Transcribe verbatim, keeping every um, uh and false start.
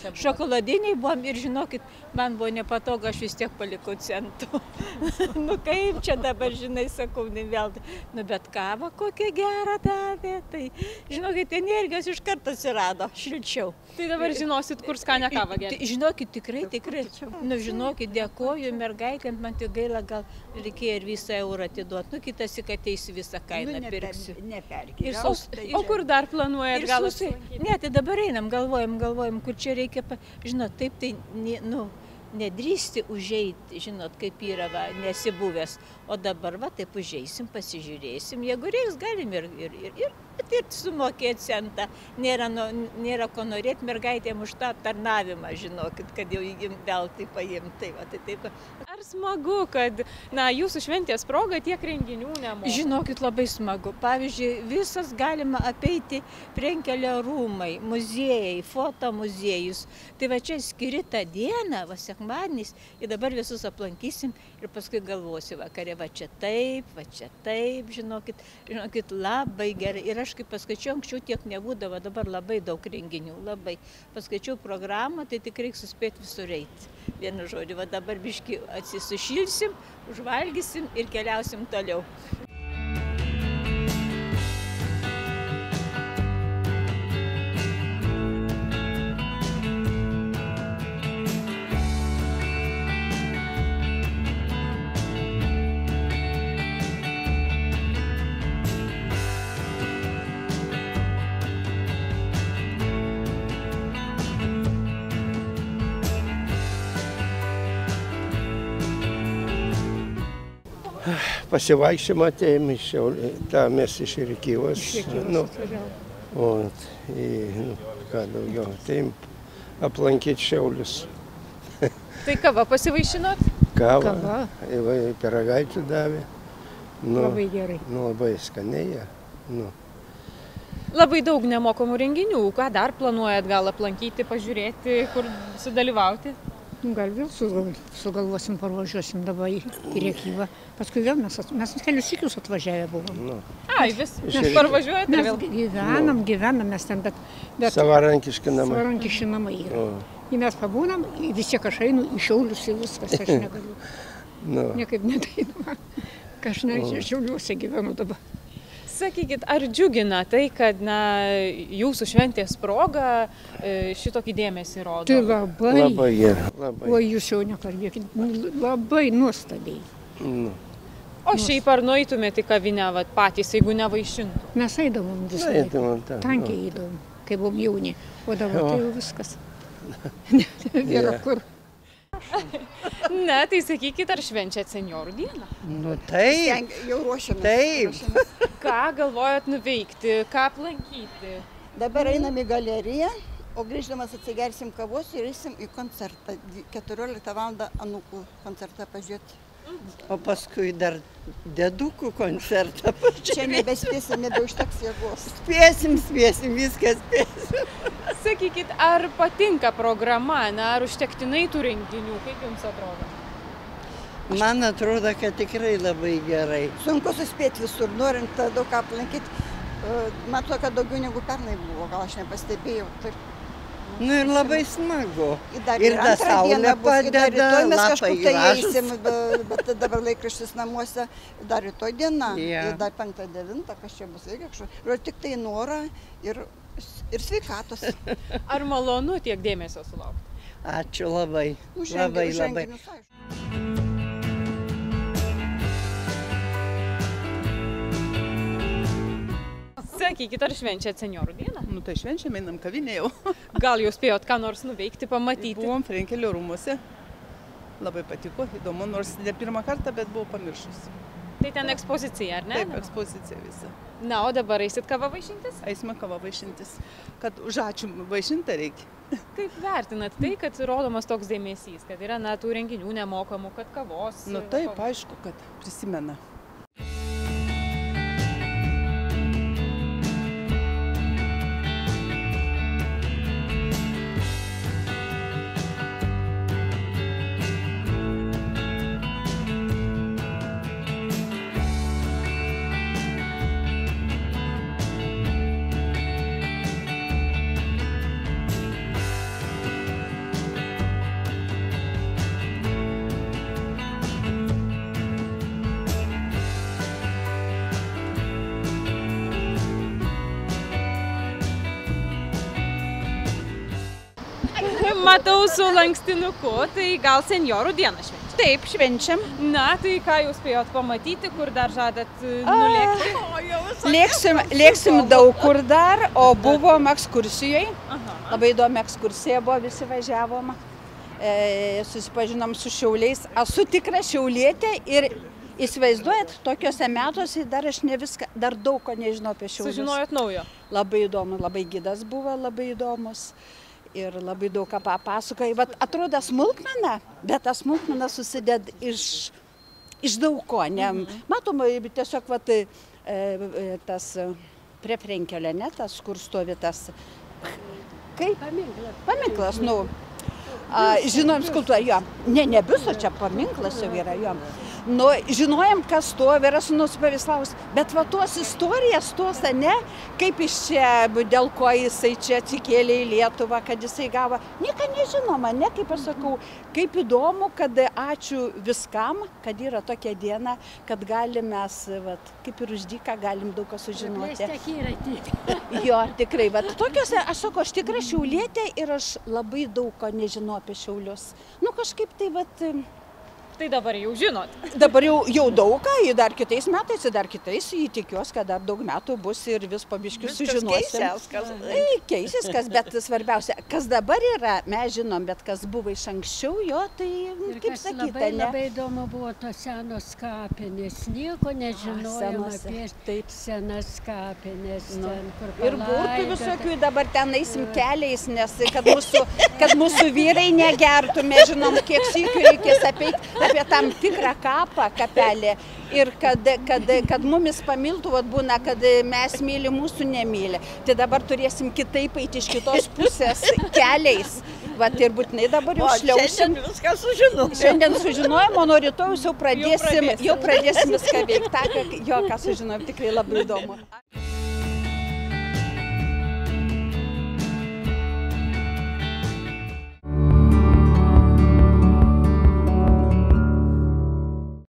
šokoladiniai buvom ir žinokit, man buvo nepatogu, aš vis tiek palikau centų. Nu kaip čia dabar, žinai, sakau, ne vėl. Nu bet kava kokia gera davė, tai žinokit, energijos iš karto atsirado, šilčiau. Tai dabar žinosit, kur skanę kavą gerti. Žinokit, tikrai, tikrai. Nu žinokit, dėkoju mergaitėm, man tik gaila, gal reikėjo ir visą eurą atiduoti. Nu kitas, kad ateisi visą kainą pirksiu. Neperkė. O kur dar planuojat gal apsilankyti? Ne, tai dabar einam, galvojam, galvojam, kur čia reikia, žinot, taip tai, nu, nedrįsti užeiti, žinot, kaip yra, va, nesibuvęs. O dabar, va, taip užeisim, pasižiūrėsim, jeigu reiks, galim ir, ir, ir, ir, ir sumokėti centą. Nėra, nu, nėra ko norėti mergaitėm už tą tarnavimą, žinokit, kad jau įgim veltui paimti. Tai va, tai taip. Ar smagu, kad, na, jūsų šventės proga tiek renginių nemoka? Žinokit, labai smagu. Pavyzdžiui, visas galima apeiti Frenkelio rūmai, muziejai, foto muziejus. Tai va čia skiri tą dieną, va sekmadienis, ir dabar visus aplankysim ir paskui galvosi vakare, va čia taip, va čia taip, žinokit, žinokit, labai gerai. Ir aš kaip paskaičiau, anksčiau tiek nebūdavo, dabar labai daug renginių, labai. Paskaičiau programą, tai tik reikia suspėti visur eiti. Vienu žodžiu, va dabar biškį atsisušilsim, užvalgysim ir keliausim toliau. Pasivaikščiojimą atėjom iš Šiaulių, tą mes iš Rikyvos, nu, o, į, nu, ką daugiau, atėjom aplankyti Šiaulius. Tai kava pasivaišinot? Kava, pyragaičių davė. Nu, labai gerai. Nu, labai skaniai, nu. Labai daug nemokamų renginių, ką dar planuojat, gal aplankyti, pažiūrėti, kur sudalyvauti? Gal vėl sugalvosim, parvažiuosim dabar į Rekyvą. Paskui vėl mes, mes kelius sykius atvažiavę buvom. Nu. Ai, vis, mes parvažiuojate mes vėl? gyvenam, nu. gyvenam mes ten, bet... bet savarankiški namai. Savarankiški namai yra. Ir mes pabūnam, vis tiek aš einu į Šiaulius ir viskas, aš negaliu. Nu. Niekaip nedainama. Aš ne, Šiauliuose gyvenu dabar. Sakykit, ar džiugina tai, kad, na, jūsų šventės proga šitokį dėmesį rodo? Tai labai. Labai gerai, labai. O jūs jau nekalbėkit, labai nuostabiai. Nu. O šiaip ar nueitumėte į kavinę vat, patys, jeigu nevaišintų? Mes eidavom visą laiką. Tankiai eidavom, kai buvom jauni. O dabar tai jau viskas. Nėra kur. Ne, tai sakykit, ar švenčiat senjorų dieną? Nu taip, jau ruošiamės. Taip. Ką galvojat nuveikti, ką aplankyti? Dabar einam į galeriją, o grįždamas atsigersim kavos ir eisim į koncertą. keturioliktą valandą anūkų koncertą pažiūrėti. O paskui dar dėdukų koncertą pažiūrėti. Čia nebespėsim, nebeužteks jėgos. Spėsim, spėsim, viskas spėsim. Sakykit, ar patinka programa, na, ar užtektinai tų renginių, kaip jums atrodo? Man atrodo, kad tikrai labai gerai. Sunku suspėti visur, norint daug ką aplankyti. Matau, kad daugiau negu pernai buvo, gal aš nepastebėjau. Taip. Nu ir labai smagu. Dar ir ta saulė padeda, mes kažkur tai gražūs. eisim, bet dabar laikraštis namuose, dar rytoj diena, Ja. ir dar penktą devintą, kas čia bus, reikia kažkur. Ir tik tai norą ir, ir sveikatos. Ar malonu tiek dėmesio sulaukti? Ačiū labai, Už labai, rengi- už labai. renginius, aišku. Sakykit, ar švenčiat senjorų dieną? Nu tai švenčiam, einam kavinę jau. Gal jūs spėjot ką nors nuveikti, pamatyti? Buvom Frenkelio rūmuose. Labai patiko, įdomu, nors ne pirmą kartą, bet buvau pamiršus. Tai ten ekspozicija, ar ne? Taip, ekspozicija visa. Na, o dabar eisit kavą vaišintis? Eisime kavą vaišintis. Kad už ačiū vaišinti reikia. Kaip vertinat tai, kad rodomas toks dėmesys, kad yra, na, tų renginių nemokamų, kad kavos... Nu taip, aišku, kad prisimena. matau su lankstinuku, tai gal senjorų dieną švenčiam? Taip, švenčiam. Na, tai ką jūs spėjot pamatyti, kur dar žadat nulėkti? Lėksim, lėksim daug kur dar, o buvom ekskursijoje. Labai įdomi ekskursija buvo, visi važiavom. E, susipažinom su šiauliais. Esu tikra šiaulietė ir įsivaizduojat, tokiuose metuose dar aš ne viską, dar daug ko nežinau apie šiaulius. Sužinojot naujo? Labai įdomu, labai gidas buvo, labai įdomus. Ir labai daug ką papasakoja. Vat atrodo smulkmena, bet ta smulkmena susideda iš, iš daug ko. Ne? Mhm. Matom, tiesiog vat, e, e, tas prie Frenkelio, ne, tas, kur stovi tas... Kaip? Paminklas. Paminklas, nu. A, žinojom skulptūrą, jo. Ne, ne biusto, čia paminklas jau yra, jo. Nu, žinojom, kas stovi, yra sūnus Pavislaus, bet va tuos istorijas, tuos, ne, kaip iš čia, dėl ko jisai čia atsikėlė į Lietuvą, kad jisai gavo, nieko nežinoma, ne, kaip aš sakau, kaip įdomu, kad ačiū viskam, kad yra tokia diena, kad galim mes, vat, kaip ir už dyką, galim daug ką sužinoti. Jo, tikrai, vat, tokiuose, aš sakau, aš tikrai šiaulietė ir aš labai daug ko nežinau apie Šiaulius. Nu, kažkaip tai, vat, tai dabar jau žinot. Dabar jau, jau daug ką, dar kitais metais, dar kitais, jį tikiuosi, kad dar daug metų bus ir vis pabiškių sužinosim. Keisis, kas, bet svarbiausia, kas dabar yra, mes žinom, bet kas buvo iš anksčiau, jo, tai kaip sakyta, labai, ne? Labai įdomu buvo tos senos kapinės, nieko nežinojom apie taip senas kapinės, nu, ten, kur ir būtų visokių, dabar ten eisim keliais, nes kad mūsų, kad mūsų vyrai negertų, mes žinom, kiek sykių reikės apeiti apie tam tikrą kapą, kapelį. Ir kad, kad, kad mumis pamiltų, vat būna, kad mes myli, mūsų nemyli. Tai dabar turėsim kitaip eiti iš kitos pusės keliais. Vat ir būtinai dabar jau šliausim. Šiandien viską sužinojom. Šiandien sužinojom, o nuo rytojus jau pradėsim, jau pradėsim viską veikti. Jo, ką sužinojom, tikrai labai įdomu.